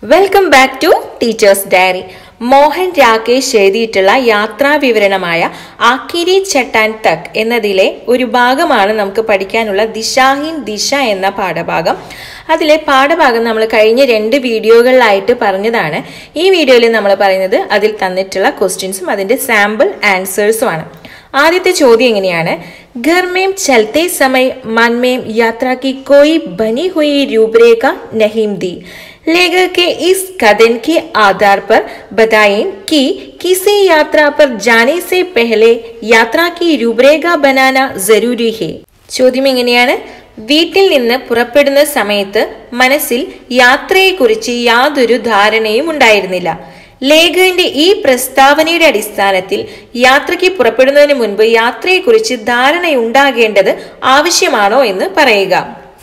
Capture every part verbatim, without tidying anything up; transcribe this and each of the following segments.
Welcome back to Teachers Diary. Mohan Rakesh എഴുതിയിട്ടുള്ള യാത്രാ വിവരണമായ ആക്കിരി ചട്ടാൻ തക് എന്നതിലെ ഒരു ഭാഗമാണ് നമുക്ക് പഠിക്കാനുള്ള ദിശാഹീൻ ദിശ എന്ന പാഠഭാഗം. അതിലെ പാഠഭാഗം നമ്മൾ കഴിഞ്ഞ രണ്ട് വീഡിയോകളിലായിട്ട് പറഞ്ഞതാണ്. ഈ വീഡിയോയിൽ നമ്മൾ പറയുന്നത് അതിൽ തന്നിട്ടുള്ള ക്വസ്റ്റ്യൻസും അതിന്റെ സാമ്പിൾ ആൻസേഴ്സുമാണ്. ആദ്യത്തെ ചോദ്യം എങ്ങനെയാണ്? घर में चलते समय मन में यात्रा की कोई बनी हुई रूपरेखा नहीं दी. लेखक के इस कथन के आधार पर बताएं कि किसी यात्रा पर जाने से पहले यात्रा की रूपरेखा बनाना जरूरी है. ചോദ്യം എങ്ങനെയാണ്? വീട്ടിൽ നിന്ന് പുറപ്പെടുന്ന സമയത്ത് മനസ്സിൽ യാത്രയെക്കുറിച്ച് യാതൊരു ധാരണയും ഉണ്ടായിരുന്നില്ല. ലേഖകന്റെ ഈ പ്രസ്താവനയുടെ അടിസ്ഥാനത്തിൽ യാത്രയ്ക്ക് പുറപ്പെടുന്നതിന് മുൻപ് യാത്രയെക്കുറിച്ച് ധാരണയുണ്ടാകേണ്ടത് ആവശ്യമാണോ എന്ന് പറയുക.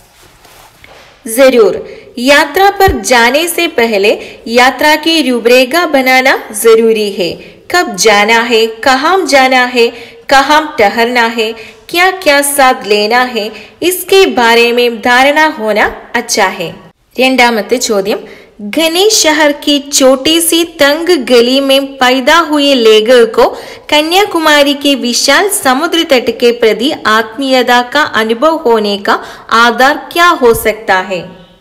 जरूर यात्रा पर जाने से पहले यात्रा की रूपरेखा बनाना जरूरी है. कब जाना है, कहाँ जाना है, कहाँ ठहरना है, क्या क्या साथ लेना है, इसके बारे में धारणा होना अच्छा है. രണ്ടാമത്തെ ചോദ്യം, घने शहर की छोटी सी तंग गली में पैदा हुए लेखक को कन्याकुमारी के विशाल समुद्र तट के प्रति आत्मीयता का अनुभव होने का आधार क्या हो सकता है.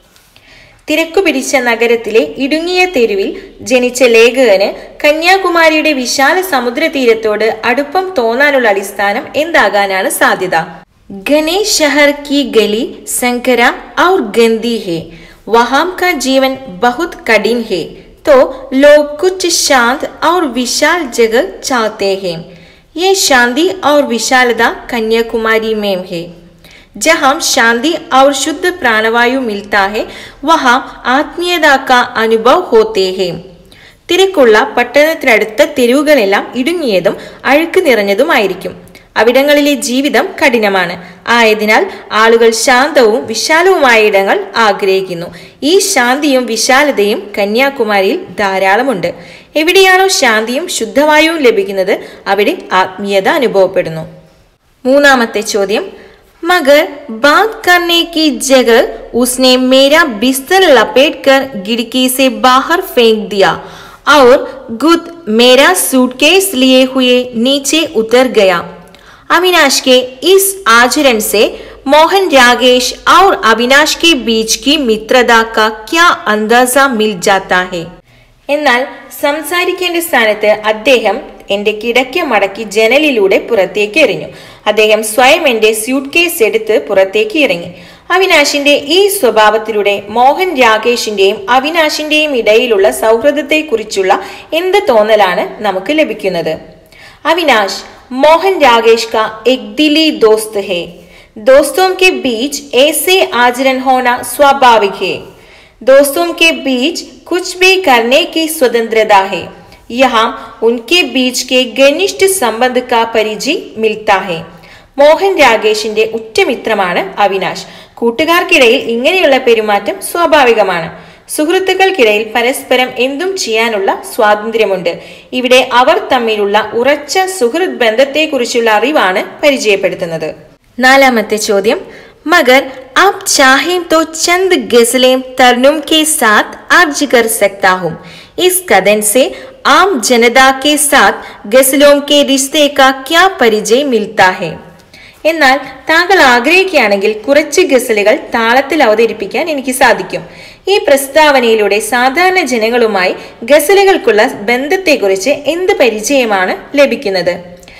തിരക്കു പിടിച്ച നഗരത്തിലെ ഇടുങ്ങിയ തെരുവിൽ ജനിച്ച ലേഖകന് കന്യാകുമാരിയുടെ വിശാല സമുദ്ര തീരത്തോട് അടുപ്പം തോന്നാനുള്ള അടിസ്ഥാനം എന്താകാനാണ് സാധ്യത? घने शहर की गली संकरा और गंदी है. वहां का जीवन बहुत कठिन है, तो लोग कुछ शांत और विशाल जगह चाहते हैं. ये शांति और विशालता कन्याकुमारी में है. जहां शांति और शुद्ध प्राणवायु मिलता है, वहां आत्मीयता का अनुभव होते हैं. തിരക്കുള്ള പട്ടണത്തിനടുത്ത തെരുവുകളെല്ലാം ഇടുങ്ങിയതും അഴുക്ക് നിറഞ്ഞതുമായിരിക്കും. അവിടങ്ങളിലെ ജീവിതം കഠിനമാണ്. ആയതിനാൽ ആളുകൾ ശാന്തവും വിശാലവുമായ ഇടങ്ങൾ ആഗ്രഹിക്കുന്നു. ഈ ശാന്തിയും വിശാലതയും കന്യാകുമാരിയിൽ ധാരാളമുണ്ട്. എവിടെയാണോ ശാന്തിയും ശുദ്ധവായുവും ലഭിക്കുന്നത് അവിടെ ആത്മീയത അനുഭവപ്പെടുന്നു. മൂന്നാമത്തെ ചോദ്യം, मगर बात करने की जगह उसने मेरा बिस्तर लपेटकर खिड़की से बाहर फेंक दिया और खुद मेरा सूटकेस लिए हुए नीचे उतर गया. अविनाश के इस आचरण से मोहन राकेश और अविनाश के बीच की मित्रता का क्या अंदाजा मिल जाता है. എന്നാൽ സംസാരിക്കേണ്ട സ്ഥാനത്ത് അദ്ദേഹം എന്റെ കിടക്ക മടക്കി ജനലിലൂടെ പുറത്തേക്ക് എറിഞ്ഞു. അദ്ദേഹം സ്വയം എന്റെ സ്യൂട്ട് കേസ് എടുത്ത് പുറത്തേക്ക് ഇറങ്ങി. അവിനാശിന്റെ ഈ സ്വഭാവത്തിലൂടെ മോഹൻ രാകേഷിന്റെയും അവിനാശിന്റെയും ഇടയിലുള്ള സൗഹൃദത്തെ കുറിച്ചുള്ള എന്ത് തോന്നലാണ് നമുക്ക് ലഭിക്കുന്നത്? अविनाश मोहन राकेश का एक दिली दोस्त है. दोस्तों के बीच ऐसे आचरण होना स्वाभाविक है. दोस्तों के बीच कुछ भी करने की स्वतंत्रता है. यहाँ उनके बीच के घनिष्ठ संबंध का परिचय मिलता है. മോഹൻ രാകേഷിന്റെ ഉറ്റമിത്രമാണ് അവിനാശ്. കൂട്ടുകാർക്കിടയിൽ ഇങ്ങനെയുള്ള പെരുമാറ്റം സ്വാഭാവികമാണ്. സുഹൃത്തുക്കൾക്കിടയിൽ പരസ്പരം എന്തും ചെയ്യാനുള്ള സ്വാതന്ത്ര്യമുണ്ട്. ഇവിടെ അവർ തമ്മിലുള്ള ഉറച്ച സുഹൃത്ത് ബന്ധത്തെക്കുറിച്ചുള്ള അറിവാണ് പരിചയപ്പെടുത്തുന്നത്. നാലാമത്തെ ചോദ്യം, मगर आप चाहें तो चंद गजलें तरन्नुम के साथ अर्ज कर सकता हूँ. इस कथन से आम जनता के साथ गजलों के रिश्ते का क्या परिचय मिलता है. എന്നാൽ താങ്കൾ ആഗ്രഹിക്കുകയാണെങ്കിൽ കുറച്ച് ഗസലുകൾ താളത്തിൽ അവതരിപ്പിക്കാൻ എനിക്ക് സാധിക്കും. ഈ പ്രസ്താവനയിലൂടെ സാധാരണ ജനങ്ങളുമായി ഗസലുകൾക്കുള്ള ബന്ധത്തെക്കുറിച്ച് എന്ത് പരിചയമാണ് ലഭിക്കുന്നത്?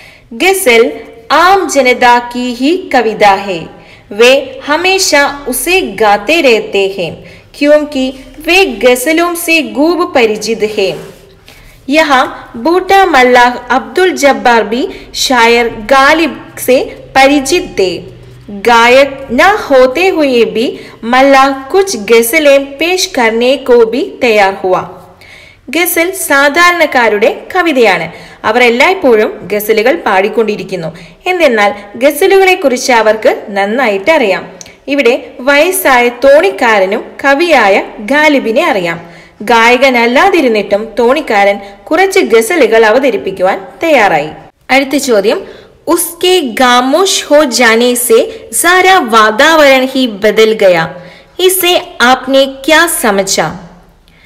ഗസൽ ആം ജനതാ കി ഹി കവിത ഹെ. वे हमेशा उसे गाते रहते हैं क्योंकि वे गजलों से खूब परिचित हैं. यहाँ बूटा मल्लाह अब्दुल जब्बार भी शायर गालिब से परिचित थे. गायक न होते हुए भी मल्लाह कुछ गजलें पेश करने को भी तैयार हुआ. ഗസൽ സാധാരണക്കാരുടെ കവിതയാണ്. അവർ എല്ലായ്പ്പോഴും ഗസലുകൾ പാടിക്കൊണ്ടിരിക്കുന്നു. എന്തെന്നാൽ ഗസലുകളെ കുറിച്ച് അവർക്ക് നന്നായിട്ട് അറിയാം. ഇവിടെ വയസ്സായ തോണിക്കാരനും കവിയായ ഗാലിബിനെ അറിയാം. ഗായകനല്ലാതിരുന്നിട്ടും തോണിക്കാരൻ കുറച്ച് ഗസലുകൾ അവതരിപ്പിക്കുവാൻ തയ്യാറായി. അടുത്ത ചോദ്യം, उसके खामोश हो जाने से सारा वातावरण ही बदल गया. इसे आपने क्या समझा?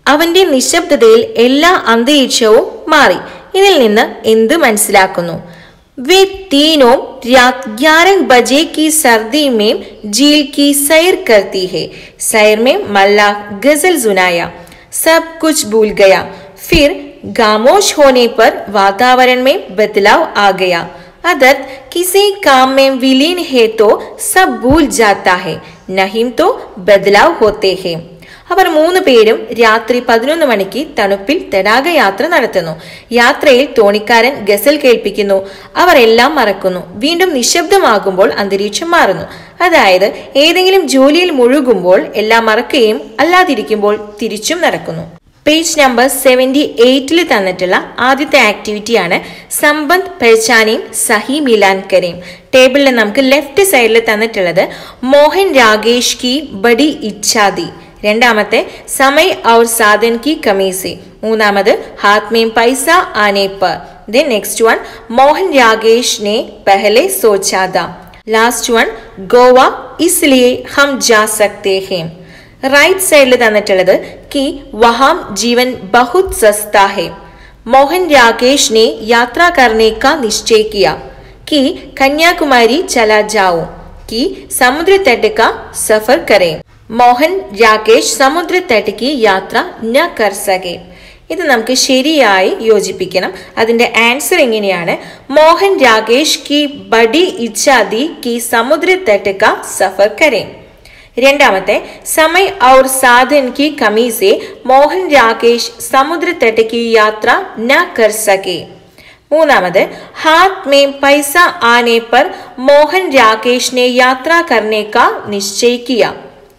അവന്റെ നിശബ്ദതയിൽ എല്ലാ അന്തരീക്ഷവും മാറി. ഇതിൽ നിന്ന് എന്ത് മനസ്സിലാക്കുന്നു? वे तीनों रात ग्यारह बजे की सर्दी में झील की सैर करती है. सैर में मल्लाह गजल सुनाया. सब कुछ भूल गया. फिर खामोश होने पर वातावरण में बदलाव आ गया. अदर किसी काम में विलीन है तो सब भूल जाता है, नहीं तो बदलाव होते हैं. അവർ മൂന്ന് പേരും രാത്രി പതിനൊന്ന് മണിക്ക് തണുപ്പിൽ തടാക യാത്ര നടത്തുന്നു. യാത്രയിൽ തോണിക്കാരൻ ഗസൽ കേൾപ്പിക്കുന്നു. അവർ എല്ലാം മറക്കുന്നു. വീണ്ടും നിശബ്ദമാകുമ്പോൾ അന്തരീക്ഷം മാറുന്നു. അതായത് ഏതെങ്കിലും ജോലിയിൽ മുഴുകുമ്പോൾ എല്ലാം മറക്കുകയും അല്ലാതിരിക്കുമ്പോൾ തിരിച്ചും നടക്കുന്നു. പേജ് നമ്പർ സെവൻറ്റി എയ്റ്റിൽ തന്നിട്ടുള്ള ആദ്യത്തെ ആക്ടിവിറ്റിയാണ് സംബന്ധ് പെഹ്ചാനേം സഹി മിലാൻ കരേം. ടേബിളിൽ നമുക്ക് ലെഫ്റ്റ് സൈഡിൽ തന്നിട്ടുള്ളത് മോഹൻ രാകേഷ് കി ബഡി ഇച്ഛാദി. രണ്ടാമത്തെ സമയ് ഔർ സാധൻ കി കമി സെ. മൂന്നാമത് ഹാത്ത് മേം പൈസ ആനെ പർ. Then next one Mohan Rakesh നെ പഹലെ സോച്ചാ था. ലാസ്റ്റ് വൺ ഗോവ ഇസ്ലിയെ ഹം ജാ സക്തേ ഹേ. റൈറ്റ് സൈഡിൽ തന്നിട്ടുള്ളത് कि वहां जीवन बहुत सस्ता है. मोहन राकेश ने यात्रा करने का निश्चय किया. कि कन्याकुमारी चला जाओ. कि समुद्र तट का सफर करें. മോഹൻ രാകേഷ് സമുദ്ര തട്ടിക്ക് യാത്ര ന കർ സകെ. ഇത് നമുക്ക് ശരിയായി യോജിപ്പിക്കണം. അതിന്റെ ആൻസർ എങ്ങനെയാണ്? മോഹൻ രാകേഷ് കി ബഡി ഇച്ഛാ തി കി സമുദ്ര തട്ട് കാ സഫർ കരേ. രണ്ടാമത്തെ സമയ് ഔർ സാധൻ കി കമി സെ മോഹൻ രാകേഷ് സമുദ്ര തട്ട് की യാത്ര ന കർ സകെ. മൂന്നാമത് हाथ में पैसा आने पर मोहन राकेश ने यात्रा करने का निश्चय किया.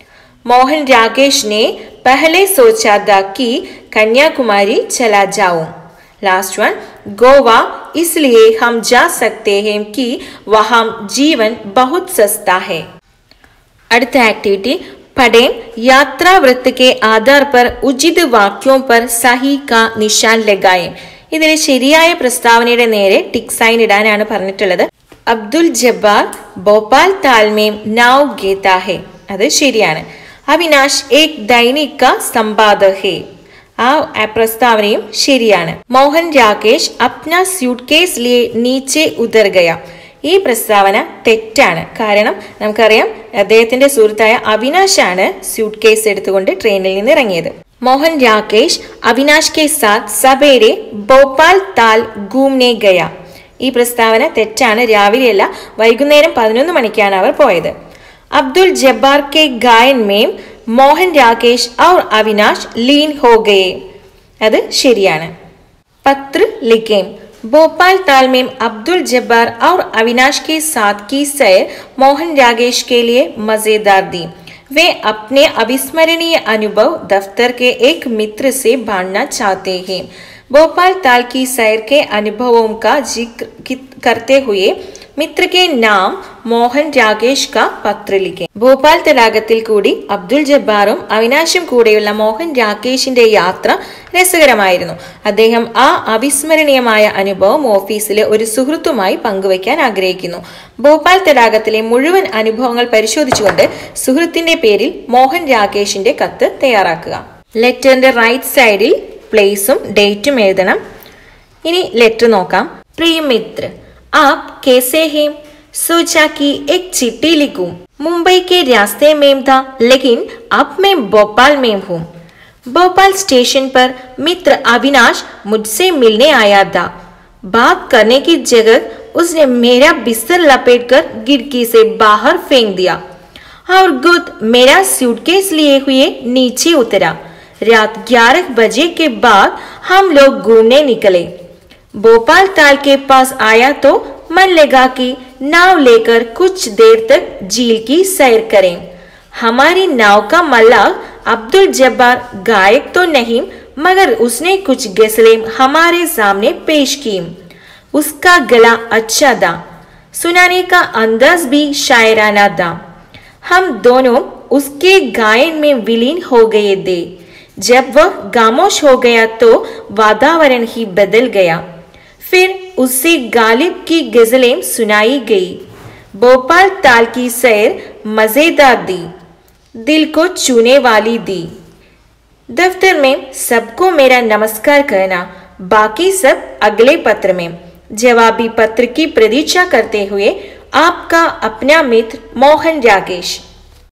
मोहन राकेश ने पहले सोचा था कि कन्याकुमारी चला जाऊं. लास्ट वन गोवा इसलिए हम जा सकते हैं कि वहां जीवन बहुत सस्ता है. അടുത്ത ആക്ടിവിറ്റി പഠേം യാത്രാ വൃത്ത് के आधार पर उचित वाक्यों पर सही का निशान लगाएं. ഇതിൽ ശരിയായ പ്രസ്താവനയുടെ നേരെ ടിക്ക് സൈൻ ഇടാനാണ് പറഞ്ഞിട്ടുള്ളത്. അബ്ദുൽ ജബ്ബാർ ഭോപ്പാൽ താൽമേം നാവ് ഗേതാ ഹെ. അത് ശരിയാണ്. അവിനാശ് ഏക് ദൈനിക് കാ സമ്പാദക് ഹെ. ആ പ്രസ്താവനയും ശരിയാണ്. മോഹൻ രാകേഷ് അപ്ന സ്യൂട്ട് കേസ് ലിയെ നീച്ചെ ഉതർ ഗയ. ഈ പ്രസ്താവന തെറ്റാണ്. കാരണം നമുക്കറിയാം അദ്ദേഹത്തിന്റെ സുഹൃത്തായ അവിനാശാണ് സ്യൂട്ട് കേസ് എടുത്തുകൊണ്ട് ട്രെയിനിൽ നിന്ന് ഇറങ്ങിയത്. മോഹൻ രാകേഷ് അവിനാശ് കെ സാത്ത് സവേരെ ഭോപ്പാൽ താൽ ഗൂംനെ ഗയ. ഈ പ്രസ്താവന തെറ്റാണ്. രാവിലെയല്ല, വൈകുന്നേരം പതിനൊന്ന് മണിക്കാണ് അവർ പോയത്. अब्दुल जब्बार के गायन में मोहन राकेश और अविनाश लीन हो गए. അത് ശരിയാണ്. पत्र लिखें. भोपाल ताल में अब्दुल जब्बार और अविनाश के साथ की सैर मोहन राकेश के लिए मजेदार थी. वे अपने अविस्मरणीय अनुभव दफ्तर के एक मित्र से बांटना चाहते हैं. भोपाल ताल की सैर के अनुभवों का जिक्र करते हुए മിത്ര കെ നാം മോഹൻ രാകേഷ് കാ പത്ര ലിഖേ. ഭോപ്പാൽ തടാകത്തിൽ കൂടി അബ്ദുൽ ജബ്ബാറും അവിനാശും കൂടെയുള്ള മോഹൻ രാകേഷിന്റെ യാത്ര രസകരമായിരുന്നു. അദ്ദേഹം ആ അവിസ്മരണീയമായ അനുഭവം ഓഫീസിലെ ഒരു സുഹൃത്തുമായി പങ്കുവയ്ക്കാൻ ആഗ്രഹിക്കുന്നു. ഭോപ്പാൽ തടാകത്തിലെ മുഴുവൻ അനുഭവങ്ങൾ പരിശോധിച്ചുകൊണ്ട് സുഹൃത്തിന്റെ പേരിൽ മോഹൻ രാകേഷിന്റെ കത്ത് തയ്യാറാക്കുക. ലെറ്ററിന്റെ റൈറ്റ് സൈഡിൽ പ്ലേസും ഡേറ്റും എഴുതണം. ഇനി ലെറ്റർ നോക്കാം. പ്രിയ മിത്ര, आप कैसे हैं? सोचा कि एक चिट्ठी लिखूं. मुंबई के रास्ते में था, लेकिन अब मैं भोपाल में हूँ. भोपाल स्टेशन पर मित्र अविनाश मुझसे मिलने आया था. बात करने की जगह उसने मेरा बिस्तर लपेटकर खिड़की से बाहर फेंक दिया और खुद मेरा सूटकेस लिए हुए नीचे उतरा. रात ग्यारह बजे के बाद हम लोग घूमने निकले. भोपाल ताल के पास आया तो मन लगा कि नाव लेकर कुछ देर तक झील की सैर करें. हमारी नाव का मल्लाह अब्दुल जब्बार गायक तो नहीं, मगर उसने कुछ गजलें हमारे सामने पेश की. उसका गला अच्छा था, सुनाने का अंदाज भी शायराना था. हम दोनों उसके गायन में विलीन हो गए थे. जब वह खामोश हो गया तो वातावरण ही बदल गया. फिर उससे गालिब की गजलें सुनाई गई. भोपाल ताल की सैर मजेदार थी, दिल को छूने वाली थी. दफ्तर में सबको मेरा नमस्कार कहना, बाकी सब अगले पत्र में। जवाबी पत्र की प्रतीक्षा करते हुए आपका अपना मित्र मोहन राकेश।